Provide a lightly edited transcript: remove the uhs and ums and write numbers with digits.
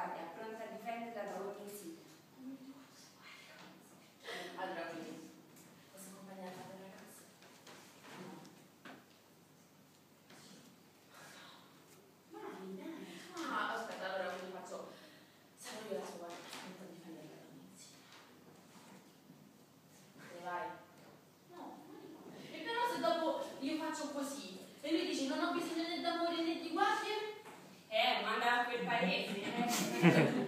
guardia, pronta a difenderla da ogni insidia. Allora, quindi, posso accompagnare la ragazza? No. Dai. Ah, aspetta, allora quindi faccio... Sarò io la sua guardia, pronta a difenderla da ogni insidia. E vai. No, e però se dopo io faccio così e lui dice non ho bisogno né d'amore né di guardie, Manda a quel paese,